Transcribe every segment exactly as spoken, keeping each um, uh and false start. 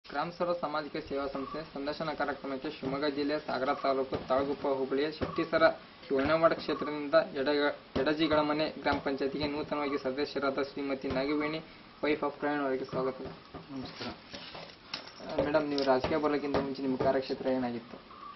ಗ್ರಾಮ ಸಭಾ ಸಾಮಾಜಿಕ ಸೇವಾ ಸಂಸ್ಥೆ ಸಂದರ್ಶನ ಕಾರ್ಯಕ್ರಮಕ್ಕೆ ಶಿವಮೊಗ್ಗ ಜಿಲ್ಲೆಯ ಸಾಗರ ತಾಲೂಕು ತಾಳಗುಪ್ಪ ಹೋಬಳಿಯ ಶೆಟ್ಟಿಸರ ಏಳನೇ ವಾರ್ಡ್ ಕ್ಷೇತ್ರದಿಂದ ಎಡ ಎಡಜಿಗಳ ಮನೆ ಗ್ರಾಮ ಪಂಚಾಯತಿಗೆ ನೂತನವಾಗಿ ಸದಸ್ಯರಾದ ಶ್ರೀಮತಿ ನಾಗವೇಣಿ ವೈಫ್ ಆಫ್ ಪ್ರವೀಣ್ ಅವರಿಗೆ ಸ್ವಾಗತ. ನಮಸ್ಕಾರ ಮೇಡಮ್, ನೀವು ರಾಜಕೀಯ ಬರೋಕ್ಕಿಂತ ಮುಂಚೆ ನಿಮ್ಮ ಕಾರ್ಯಕ್ಷೇತ್ರ ಏನಾಗಿತ್ತು?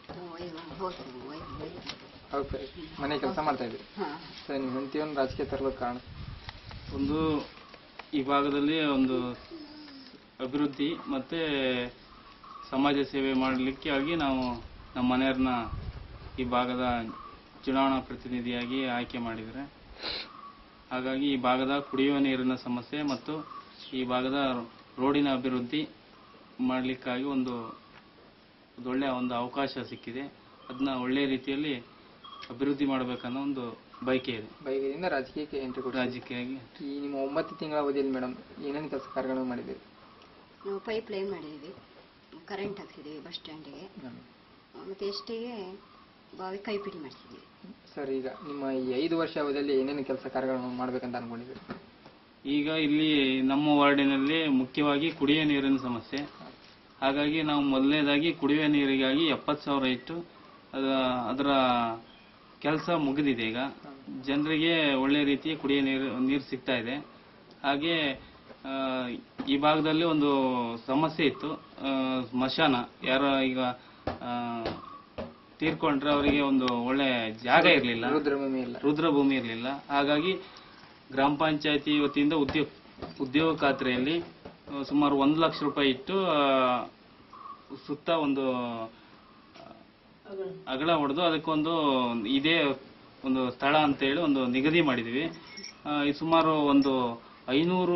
ಓಕೆ, ಮನೆ ಕೆಲಸ ಮಾಡ್ತಾ ಇದ್ರಿ. ಸರ್, ನೀವು ಹೆಂಡತಿಯನ್ನು ರಾಜಕೀಯ ತರಲು ಕಾರಣ? ಒಂದು ಈ ಭಾಗದಲ್ಲಿ ಒಂದು ಅಭಿವೃದ್ಧಿ ಮತ್ತು ಸಮಾಜ ಸೇವೆ ಮಾಡಲಿಕ್ಕೆ ಆಗಿ ನಾವು ನಮ್ಮ ಮನೆಯವ್ರನ್ನ ಈ ಭಾಗದ ಚುನಾವಣಾ ಪ್ರತಿನಿಧಿಯಾಗಿ ಆಯ್ಕೆ ಮಾಡಿದರೆ, ಹಾಗಾಗಿ ಈ ಭಾಗದ ಕುಡಿಯುವ ನೀರಿನ ಸಮಸ್ಯೆ ಮತ್ತು ಈ ಭಾಗದ ರೋಡಿನ ಅಭಿವೃದ್ಧಿ ಮಾಡಲಿಕ್ಕಾಗಿ ಒಂದು ಒಳ್ಳೆಯ ಒಂದು ಅವಕಾಶ ಸಿಕ್ಕಿದೆ. ಅದನ್ನ ಒಳ್ಳೆಯ ರೀತಿಯಲ್ಲಿ ಅಭಿವೃದ್ಧಿ ಮಾಡಬೇಕನ್ನೋ ಒಂದು ಬಯಕೆ ಇದೆ. ಬಯಕೆಯಿಂದ ರಾಜಕೀಯಕ್ಕೆ ಎಂಟ್ರಿ ಕೊಟ್ಟು ರಾಜಕೀಯವಾಗಿ ಈ ನಿಮ್ಮ ಒಂಬತ್ತು ತಿಂಗಳ ಅವಧಿಯಲ್ಲಿ ಮೇಡಮ್ ಏನೇನು ಕೆಲಸ ಕಾರ್ಯಗಳನ್ನು ಮಾಡಿದ್ದೀರಿ? ನಾವು ಪೈಪ್ ಲೈನ್ ಮಾಡಿದ್ದೀವಿ, ಕರೆಂಟ್ ಹಾಕ್ಸಿದ್ದೀವಿ ಬಸ್ ಸ್ಟ್ಯಾಂಡಿಗೆ, ಮತ್ತು ಎಷ್ಟಿಗೆ ಬಾವಿ ಕೈಪಿಡಿ ಮಾಡಿಸಿದ್ದೀವಿ. ಸರ್, ಈಗ ನಿಮ್ಮ ಈ ಐದು ವರ್ಷ ಅವಧಿಯಲ್ಲಿ ಏನೇನು ಕೆಲಸ ಕಾರ್ಯಗಳನ್ನು ಮಾಡಬೇಕಂತ ಅನ್ಕೊಂಡಿದ್ದೀರಿ? ಈಗ ಇಲ್ಲಿ ನಮ್ಮ ವಾರ್ಡಿನಲ್ಲಿ ಮುಖ್ಯವಾಗಿ ಕುಡಿಯುವ ನೀರಿನ ಸಮಸ್ಯೆ. ಹಾಗಾಗಿ ನಾವು ಮೊದಲನೇದಾಗಿ ಕುಡಿಯುವ ನೀರಿಗಾಗಿ ಎಪ್ಪತ್ತು ಸಾವಿರ ಇಟ್ಟು ಅದ ಅದರ ಕೆಲಸ ಮುಗಿದಿದೆ. ಈಗ ಜನರಿಗೆ ಒಳ್ಳೆ ರೀತಿ ಕುಡಿಯುವ ನೀರು ನೀರು ಸಿಗ್ತಾ ಇದೆ. ಹಾಗೆ ಈ ಭಾಗದಲ್ಲಿ ಒಂದು ಸಮಸ್ಯೆ ಇತ್ತು, ಸ್ಮಶಾನ. ಯಾರೋ ಈಗ ತೀರ್ಕೊಂಡ್ರೆ ಅವರಿಗೆ ಒಂದು ಒಳ್ಳೆ ಜಾಗ ಇರಲಿಲ್ಲ, ರುದ್ರಭೂಮಿ ಇಲ್ಲ ರುದ್ರಭೂಮಿ ಇರಲಿಲ್ಲ. ಹಾಗಾಗಿ ಗ್ರಾಮ ಪಂಚಾಯತಿ ವತಿಯಿಂದ ಉದ್ಯೋಗ ಉದ್ಯೋಗ ಖಾತ್ರಿಯಲ್ಲಿ ಸುಮಾರು ಒಂದು ಲಕ್ಷ ರೂಪಾಯಿ ಇಟ್ಟು ಸುತ್ತ ಒಂದು ಅಗಲ ಹೊಡೆದು ಅದಕ್ಕೊಂದು ಇದೇ ಒಂದು ಸ್ಥಳ ಅಂತ ಹೇಳಿ ಒಂದು ನಿಗದಿ ಮಾಡಿದ್ವಿ. ಸುಮಾರು ಒಂದು ಐನೂರು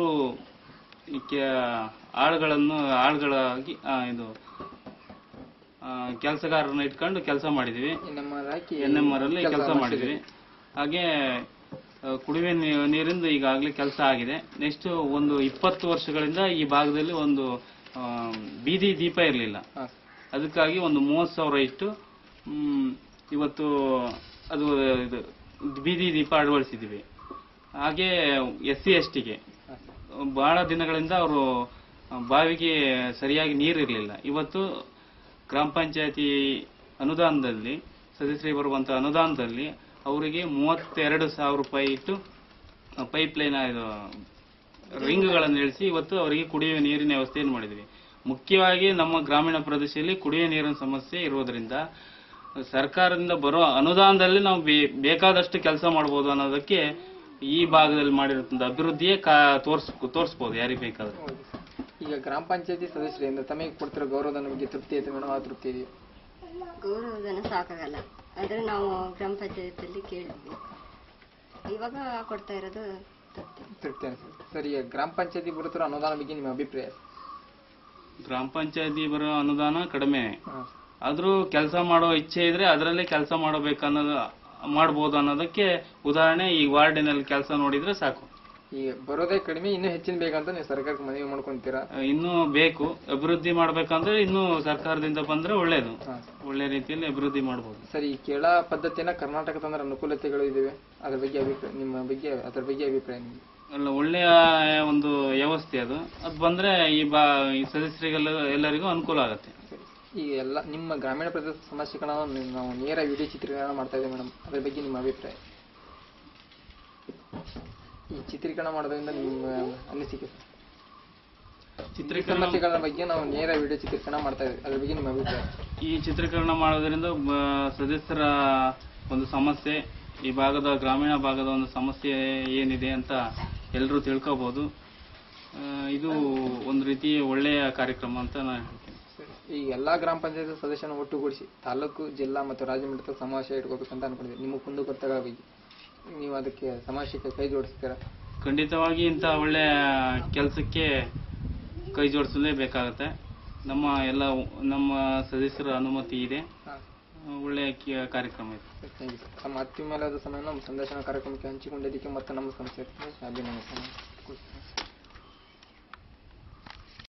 ಆಳುಗಳನ್ನು ಆಳುಗಳಾಗಿ ಇದು ಕೆಲಸಗಾರರನ್ನ ಇಟ್ಕೊಂಡು ಕೆಲಸ ಮಾಡಿದ್ವಿ. ಎನ್ ಎಂ ಆರ್ ಅಲ್ಲಿ ಕೆಲಸ ಮಾಡಿದ್ವಿ. ಹಾಗೆ ಕುಡಿಯುವ ನೀರಿಂದ ಈಗಾಗಲೇ ಕೆಲಸ ಆಗಿದೆ. ನೆಕ್ಸ್ಟ್ ಒಂದು ಇಪ್ಪತ್ತು ವರ್ಷಗಳಿಂದ ಈ ಭಾಗದಲ್ಲಿ ಒಂದು ಬೀದಿ ದೀಪ ಇರಲಿಲ್ಲ. ಅದಕ್ಕಾಗಿ ಒಂದು ಮೂವತ್ತು ಸಾವಿರ ಇಟ್ಟು ಇವತ್ತು ಅದು ಇದು ಬೀದಿ ದೀಪ ಅಳವಡಿಸಿದ್ವಿ. ಹಾಗೆ ಎಸ್ ಸಿ ಎಸ್ ಟಿಗೆ ಬಹಳ ದಿನಗಳಿಂದ ಅವರು ಬಾವಿಗೆ ಸರಿಯಾಗಿ ನೀರಿರಲಿಲ್ಲ. ಇವತ್ತು ಗ್ರಾಮ ಪಂಚಾಯತಿ ಅನುದಾನದಲ್ಲಿ ಸದಸ್ಯರಿಗೆ ಬರುವಂತಹ ಅನುದಾನದಲ್ಲಿ ಅವರಿಗೆ ಮೂವತ್ತೆರಡು ಸಾವಿರ ರೂಪಾಯಿ ಇಟ್ಟು ಪೈಪ್ ಲೈನ್ ಇದು ರಿಂಗ್ಗಳನ್ನು ಇಳಿಸಿ ಇವತ್ತು ಅವರಿಗೆ ಕುಡಿಯುವ ನೀರಿನ ವ್ಯವಸ್ಥೆಯನ್ನು ಮಾಡಿದ್ವಿ. ಮುಖ್ಯವಾಗಿ ನಮ್ಮ ಗ್ರಾಮೀಣ ಪ್ರದೇಶದಲ್ಲಿ ಕುಡಿಯುವ ನೀರಿನ ಸಮಸ್ಯೆ ಇರುವುದರಿಂದ ಸರ್ಕಾರದಿಂದ ಬರೋ ಅನುದಾನದಲ್ಲಿ ನಾವು ಬೇಕಾದಷ್ಟು ಕೆಲಸ ಮಾಡಬಹುದು ಅನ್ನೋದಕ್ಕೆ ಈ ಭಾಗದಲ್ಲಿ ಮಾಡಿರುವಂತ ಅಭಿವೃದ್ಧಿಯೇ ತೋರ್ಸ್ ತೋರಿಸಬಹುದು ಯಾರಿಗೆ ಬೇಕಾದ್ರೆ. ಈಗ ಗ್ರಾಮ ಪಂಚಾಯತಿ ಸದಸ್ಯರಿಂದ ತಮಗೆ ಕೊಡ್ತಿರೋ ಗೌರವಧನ ಬಗ್ಗೆ ತೃಪ್ತಿ ಐತೆ ಮೇಡಮ್? ಆ ತೃಪ್ತಿ ಇದೆಯಾ? ಗೌರವಧನ ಸಾಕಾಗಲ್ಲ, ಆದ್ರೆ ನಾವು ಗ್ರಾಮ ಪಂಚಾಯತಿಯಲ್ಲಿ ಕೇಳಿದ್ವಿ, ಇವಾಗ ಕೊಡ್ತಾ ಇರೋದು ತೃಪ್ತಿ ಅನಿಸುತ್ತೆ. ಸರ್, ಈಗ ಗ್ರಾಮ ಪಂಚಾಯತಿ ಬರುತ್ತಿರೋ ಅನುದಾನ ಬಗ್ಗೆ ನಿಮ್ಮ ಅಭಿಪ್ರಾಯ? ಗ್ರಾಮ ಪಂಚಾಯತಿ ಬರೋ ಅನುದಾನ ಕಡಿಮೆ, ಆದ್ರೂ ಕೆಲಸ ಮಾಡೋ ಇಚ್ಛೆ ಇದ್ರೆ ಅದರಲ್ಲೇ ಕೆಲಸ ಮಾಡಬೇಕನ್ನೋದು ಮಾಡಬಹುದು ಅನ್ನೋದಕ್ಕೆ ಉದಾಹರಣೆ ಈ ವಾರ್ಡಿನಲ್ಲಿ ಕೆಲಸ ನೋಡಿದ್ರೆ ಸಾಕು. ಈಗ ಬರೋದೇ ಕಡಿಮೆ, ಇನ್ನೂ ಹೆಚ್ಚಿನ ಬೇಕಂತ ನೀವು ಸರ್ಕಾರಕ್ಕೆ ಮನವಿ ಮಾಡ್ಕೊಂತೀರಾ? ಇನ್ನೂ ಬೇಕು, ಅಭಿವೃದ್ಧಿ ಮಾಡ್ಬೇಕಂದ್ರೆ ಇನ್ನೂ ಸರ್ಕಾರದಿಂದ ಬಂದ್ರೆ ಒಳ್ಳೇದು, ಒಳ್ಳೆ ರೀತಿಯಲ್ಲಿ ಅಭಿವೃದ್ಧಿ ಮಾಡಬಹುದು. ಸರಿ, ಈ ಕೇಳ ಪದ್ಧತಿಯನ್ನ ಕರ್ನಾಟಕದ ಅಂದ್ರೆ ಅನುಕೂಲತೆಗಳು ಇದಾವೆ, ಅದ್ರ ಬಗ್ಗೆ ಅಭಿಪ್ರಾಯ ನಿಮ್ಮ ಬಗ್ಗೆ ಅದ್ರ ಬಗ್ಗೆ ಅಭಿಪ್ರಾಯ ನಿಮ್ಗೆ? ಅಲ್ಲ, ಒಳ್ಳೆಯ ಒಂದು ವ್ಯವಸ್ಥೆ ಅದು. ಅದು ಬಂದ್ರೆ ಈ ಬಾ ಈ ಸದಸ್ಯರಿಗೆಲ್ಲ ಎಲ್ಲರಿಗೂ ಅನುಕೂಲ ಆಗುತ್ತೆ. ಈಗ ಎಲ್ಲ ನಿಮ್ಮ ಗ್ರಾಮೀಣ ಪ್ರದೇಶ ಸಮಸ್ಯೆಗಳನ್ನು ನಾವು ನೇರ ವಿಡಿಯೋ ಚಿತ್ರೀಕರಣ ಮಾಡ್ತಾ ಇದ್ದೇವೆ ಮೇಡಮ್, ಅದ್ರ ಬಗ್ಗೆ ನಿಮ್ಮ ಅಭಿಪ್ರಾಯ? ಈ ಚಿತ್ರೀಕರಣ ಮಾಡೋದ್ರಿಂದ ನಿಮ್ಮ ಅನಿಸಿಕೆ? ಚಿತ್ರೀಕರಣ ಸಮಸ್ಯೆಗಳ ಬಗ್ಗೆ ನಾವು ನೇರ ವಿಡಿಯೋ ಚಿತ್ರೀಕರಣ ಮಾಡ್ತಾ ಇದ್ದೇವೆ, ಅದ್ರ ಬಗ್ಗೆ ನಿಮ್ಮ ಅಭಿಪ್ರಾಯ? ಈ ಚಿತ್ರೀಕರಣ ಮಾಡೋದ್ರಿಂದ ಸದಸ್ಯರ ಒಂದು ಸಮಸ್ಯೆ, ಈ ಭಾಗದ ಗ್ರಾಮೀಣ ಭಾಗದ ಒಂದು ಸಮಸ್ಯೆ ಏನಿದೆ ಅಂತ ಎಲ್ಲರೂ ತಿಳ್ಕೋಬಹುದು. ಇದು ಒಂದು ರೀತಿ ಒಳ್ಳೆಯ ಕಾರ್ಯಕ್ರಮ ಅಂತ ನಾನು ಹೇಳ್ತೀನಿ. ಈ ಎಲ್ಲಾ ಗ್ರಾಮ ಪಂಚಾಯತ್ ಸದಸ್ಯನ ಒಟ್ಟುಗೂಡಿಸಿ ತಾಲೂಕು, ಜಿಲ್ಲಾ ಮತ್ತು ರಾಜ್ಯ ಮಟ್ಟದ ಸಮಾವೇಶ ಇಟ್ಕೋಬೇಕಂತ ಅನ್ಕೊಂಡಿದ್ದೀವಿ. ನಿಮ್ಮ ಕುಂದುಕೊರತೆಗಳ ಬಗ್ಗೆ ನೀವು ಅದಕ್ಕೆ ಸಮಾವೇಶಕ್ಕೆ ಕೈ ಜೋಡಿಸ್ತೀರಾ? ಖಂಡಿತವಾಗಿ ಇಂಥ ಒಳ್ಳೆಯ ಕೆಲಸಕ್ಕೆ ಕೈ ಜೋಡಿಸಲೇಬೇಕಾಗತ್ತೆ. ನಮ್ಮ ಎಲ್ಲ ನಮ್ಮ ಸದಸ್ಯರ ಅನುಮತಿ ಇದೆ, ಒಳ್ಳೆಯ ಕಾರ್ಯಕ್ರಮ ಇದೆ. ತಮ್ಮ ಅತ್ಯುಮೇಲಾದ ಸಮಯ ನಮ್ಮ ಸಂದರ್ಶನ ಕಾರ್ಯಕ್ರಮಕ್ಕೆ ಹಂಚಿಕೊಂಡಿದ್ದಕ್ಕೆ ಮತ್ತು ನಮ್ಮ ಸಂಸ್ಥೆ ಅಭಿನಂದನೆ.